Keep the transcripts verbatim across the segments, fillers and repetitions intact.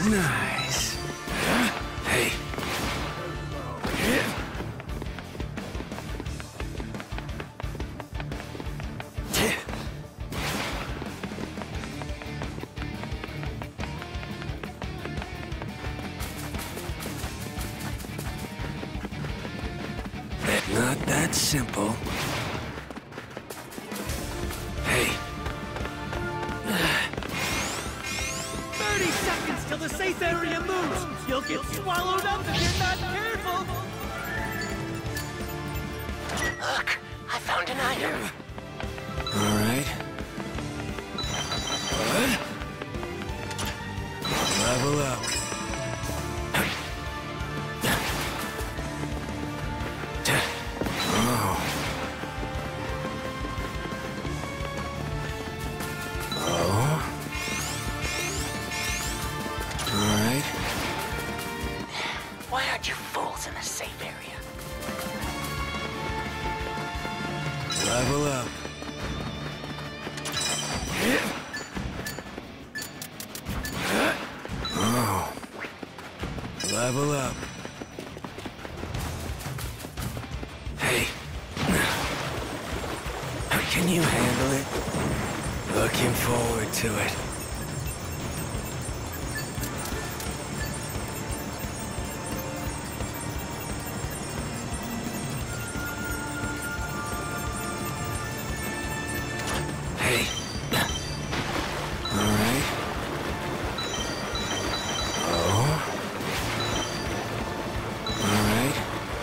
Nice. Hey. Not that simple. Hey. thirty seconds till the safe area moves! You'll get swallowed up if you're not careful! Look, I found an item. All right. Level up. Why aren't you fools in the safe area? Level up. Oh. Level up. Hey. Can you handle it? Looking forward to it. Hey. All right. Oh. All right.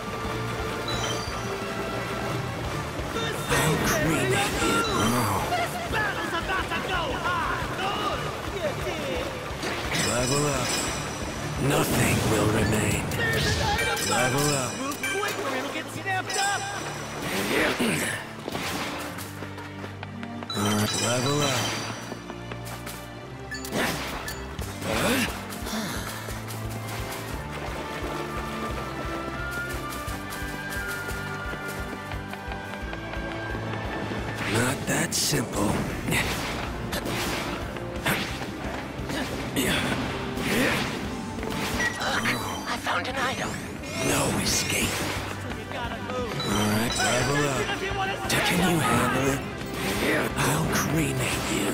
I'm cremated. Oh. This battle's about to go hard! Level up. Nothing will remain. There's an item! Level up. Move quick or it'll get snapped up! All right. Level up. Not that simple. Look, I found an item. No escape. You gotta move. All right, level up. If you want to Can you handle it? I'll cremate you.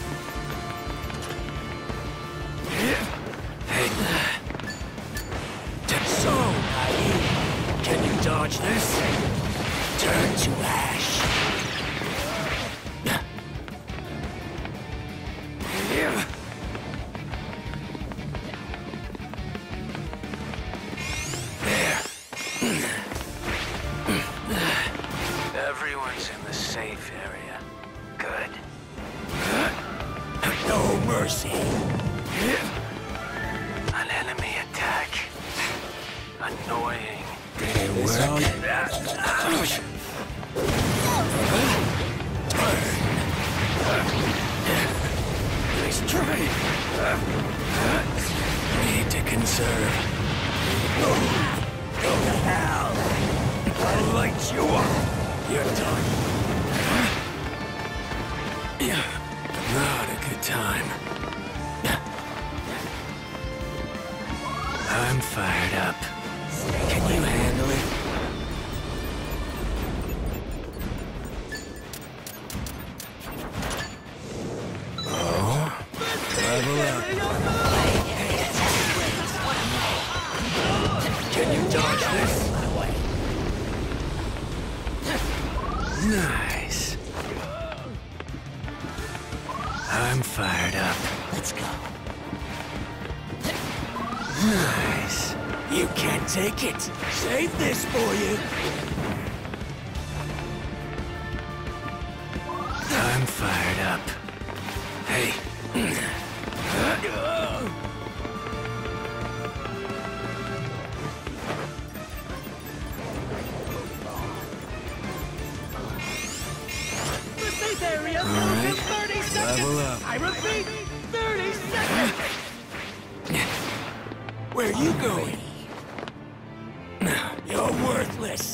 Hey. So naive. Can you dodge this? Turn to ash. Everyone's in the safe area. Good. No mercy. An enemy attack. Annoying. They work. Nice try. Need to conserve. Go to hell. I'll light you up. You're done. Yeah, not a good time. I'm fired up. Can you handle it? Oh, level up. Can you dodge this? Nice. I'm fired up. Let's go. Nice. You can't take it. Save this for you. I'm fired up. Hey. The safe area All moves in right. thirty seconds! Level up. I repeat, thirty seconds! Where are you going? You're worthless.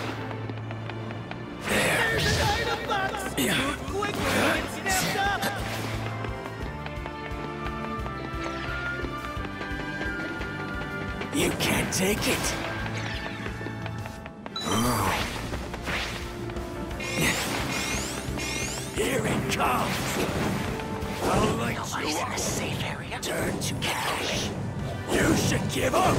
There. There's an item box! Yeah. Move quick or you'll get snapped up! You can't take it. Oh. Here it comes. I'll light Nobody's you in up. the safe area. Turn to ash. You should give up.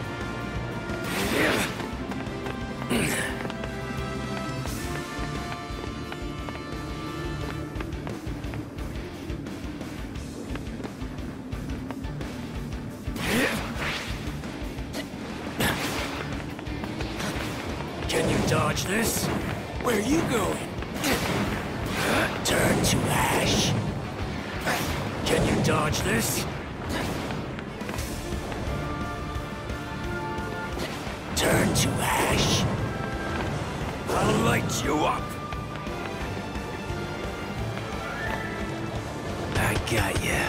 Can you dodge this? Where are you going? Turn to ash. Can you dodge this? Turn to ash. I'll light you up. I got ya.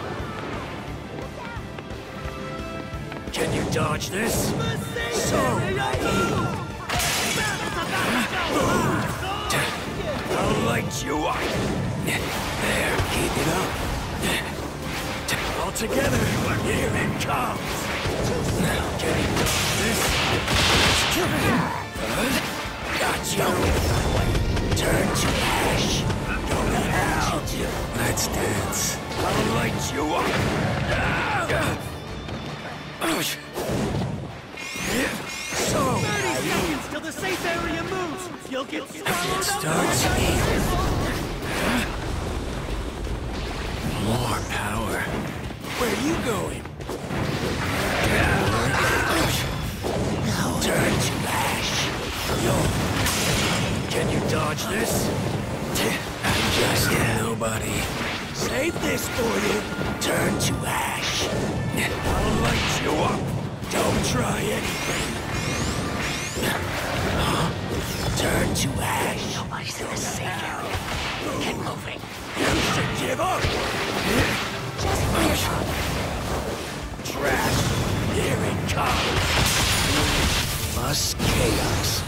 Can you dodge this? So naive. I'll light you up. There, keep it up. All together, here it comes. Now, can you dodge this? Got you. Turn to ash. Go to hell. Let's dance. I'll light you up. So, thirty seconds till the safe area moves! You'll get swallowed up! starts more power. Where are you going? Turn to ash. Yo. Can you dodge this? I'm just a nobody. Save this for you. Turn to ash. I'll light you up. Don't try anything. Turn to ash. Nobody's in the safe area. Get moving. You should give up. Just give up. Trash. Here it comes. Plus chaos.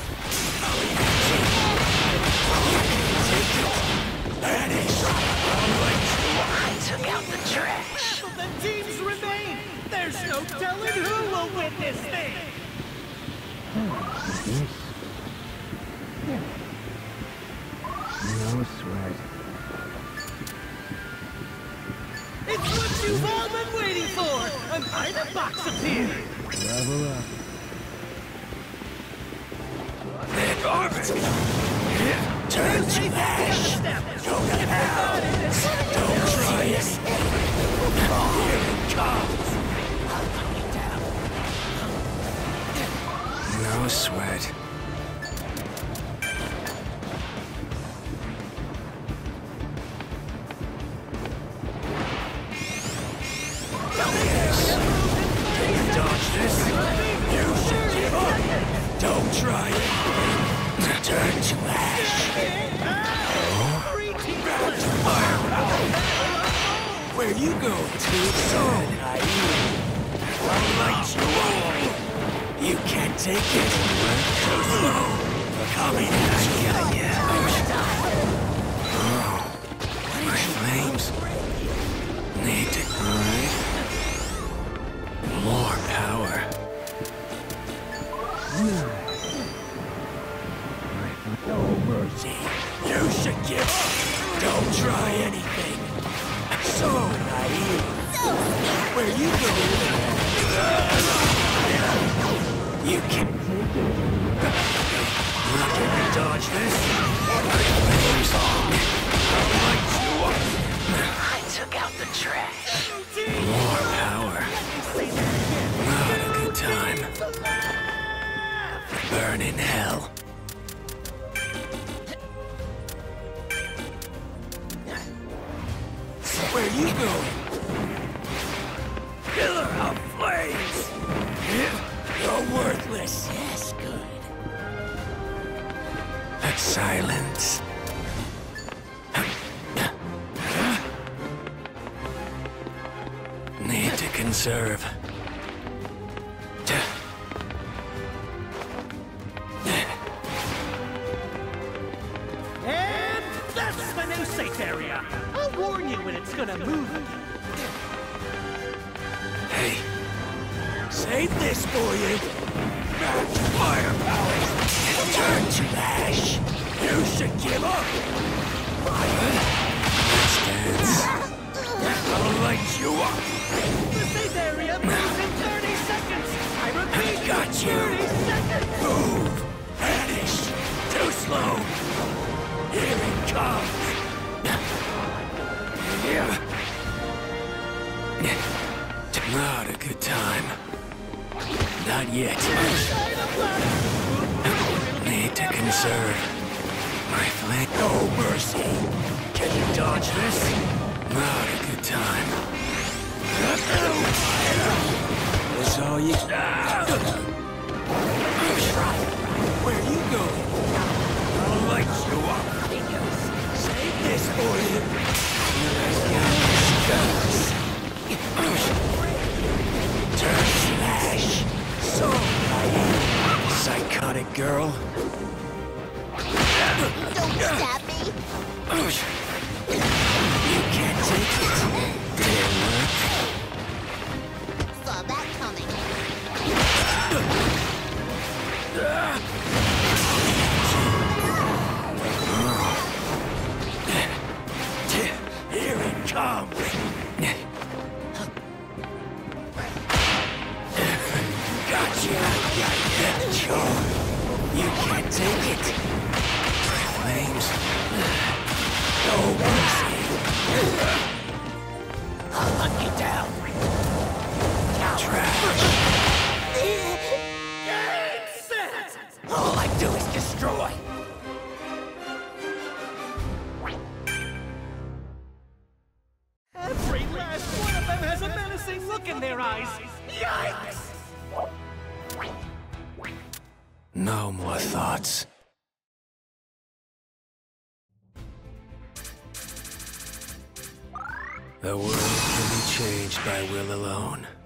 Take it. Vanish. I'll light you up. I took out the trash. Half of the teams remain! There's no telling who will win this thing! No sweat. It's what you've all been waiting for! An item box appeared! Level up. They're garbage. Turn to ash. Go to hell. Don't try it. Here it comes. No sweat. Yes. Can you dodge this? You should give up. Don't try it. Turn to ash. Where you going? Too so naive. I'll light you up. You can't take it. Too slow. Coming at you. Oh, my flames need to grind. More power. No mercy. You should give up. Don't try anything. So naive. Where you going? You can... Can you dodge this? Flames on. I'll light you up. I took out the trash. More power. Not a good time. Burn in hell. Where you going? Pillar of flames! You're worthless. Yes, good. Silence. Need to conserve. And that's the new safe area! I'll warn you when it's gonna move again. Hey, say Save this for you! Firepower! Turn to ash! You should give up! Fire! Dance! I'll light you up! The safe area moves in thirty seconds! I repeat, I got you! thirty seconds! Move! Vanish! Too slow! Here it comes! Yeah. Not a good time. Not yet. Need to conserve my flame. No mercy! Can you dodge this? Not a good time. That's all you... Where you going? I'll light you up. Save this for you. Turn slash. So naive. Psychotic girl. Don't stab me! You can't take it. Damn work. Saw that coming. Here it comes. Gotcha. Sure. You can't take it. Flames. No mercy. I'll hunt you down. Trash. Game set! All I do is destroy. Every last one of them has a menacing look in their eyes! Yikes! No more thoughts. The world can be changed by will alone.